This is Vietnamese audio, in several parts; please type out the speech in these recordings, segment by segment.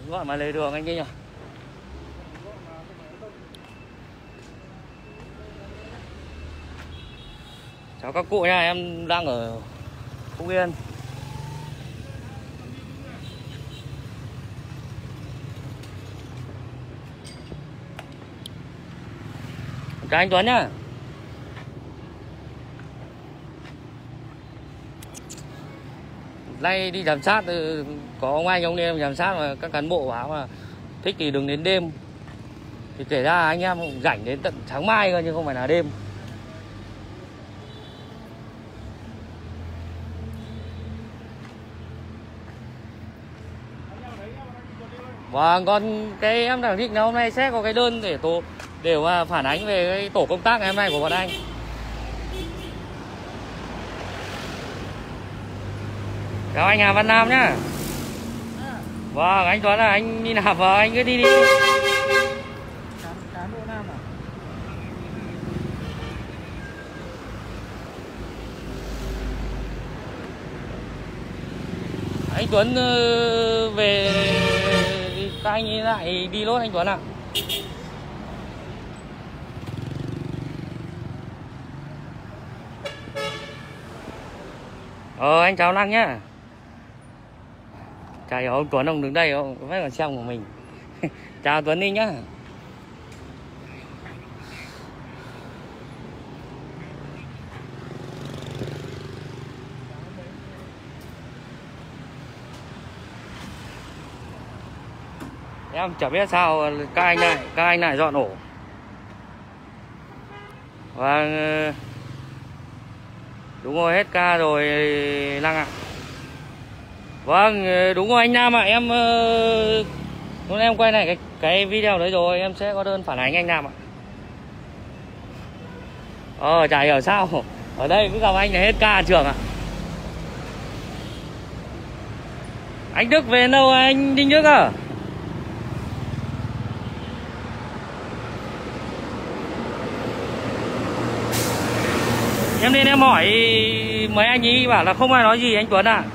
Gọi mà lề đường anh kia nhỉ. Chào các cụ nha, em đang ở Phúc Yên. Chào anh Tuấn nhá. Nay đi giám sát có ông anh ông em giám sát mà các cán bộ báo là thích thì đừng đến đêm. Thì kể ra anh em cũng rảnh đến tận sáng mai cơ, nhưng không phải là đêm. Vâng, còn cái em đang định là hôm nay sẽ có cái đơn để mà phản ánh về cái tổ công tác ngày hôm nay của bọn anh. Chào anh Hà Văn Nam nhá. Vâng, anh Tuấn là anh đi nạp vào, anh cứ đi đi. Cán bộ Nam à? Anh Tuấn về các anh ấy lại đi lốt anh Tuấn ạ. Anh chào Lăng nhá. Chào ông Tuấn, ông đứng đây ông phải còn xem của mình. Chào Tuấn đi nhá. Em chẳng biết sao các anh lại dọn ổ. Và đúng rồi, hết ca rồi Lăng ạ. Vâng, đúng rồi anh Nam ạ. Lúc em quay lại cái video đấy rồi, em sẽ có đơn phản ánh anh Nam ạ. Chả hiểu sao ở đây cứ gặp anh là hết ca trường ạ. Anh Đức về đâu anh Đinh Đức à? Em nên em hỏi mấy anh ấy bảo là không ai nói gì anh Tuấn ạ.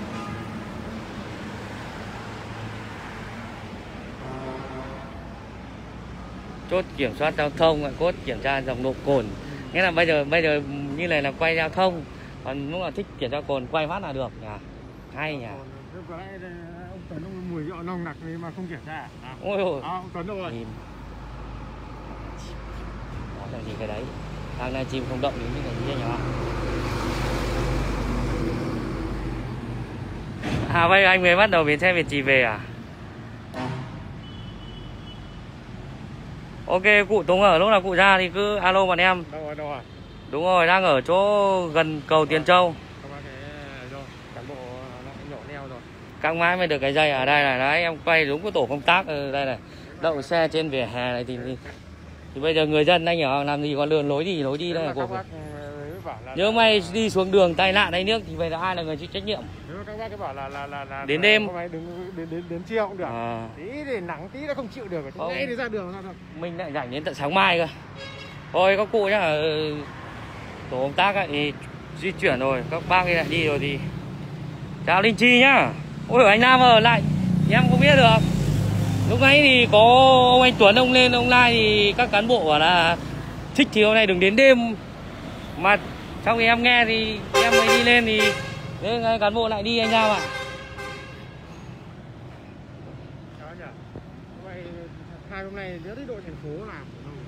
Chốt kiểm soát giao thông, cốt kiểm tra nồng độ cồn. Nghĩa là bây giờ như này là quay giao thông, còn lúc nào thích kiểm tra cồn quay phát là được nhỉ. Hay nhỉ. Lúc nãy ông Tuấn ông mùi rượu nồng nặc mà không kiểm tra à? Ôi ôi. Ông Tuấn đâu rồi? Đó là gì cái đấy? Đang live chim không động đến như này nhỉ. Bây giờ anh mới bắt đầu bến xe Việt Trì về à? Ok, cụ Tùng ở lúc nào cụ ra thì cứ alo bọn em. Đâu rồi? Đúng rồi, đang ở chỗ gần cầu Tiền Châu. Cán bộ nó nhổ neo rồi. Căng mãi mới được cái dây ở đây này, đấy em quay đúng cái tổ công tác ở đây này. Đậu xe trên vỉa hè này thì bây giờ người dân anh hiểu làm gì có đường lối đi đây là cuộc. Nếu may đi xuống đường tai nạn hay nước thì vậy là ai là người chịu trách nhiệm? Nếu các bác cái bảo là đến đêm không phải đến chiều cũng được. Tí để nắng tí nó không chịu được, ngay để ra đường ra thôi. Mình lại rảnh đến tận sáng mai cơ. Thôi các cụ nhá, tổ công tác ấy thì di chuyển rồi, các bác ấy lại đi rồi thì chào Linh Chi nhá. Ôi anh Nam ở lại em không biết được. Lúc nãy thì có ông anh Tuấn ông lên ông like thì các cán bộ bảo là thích thì hôm nay đừng đến đêm, mà sau khi em nghe thì em mới đi lên thì đấy, cán bộ lại đi anh Nam ạ. Vậy hai hôm nay nhớ tới đội thành phố làm.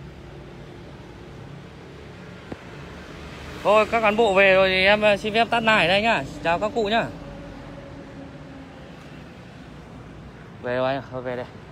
Thôi các cán bộ về rồi thì em xin phép tắt này đây nhá. Chào các cụ nhá. Về rồi anh, thôi về đây.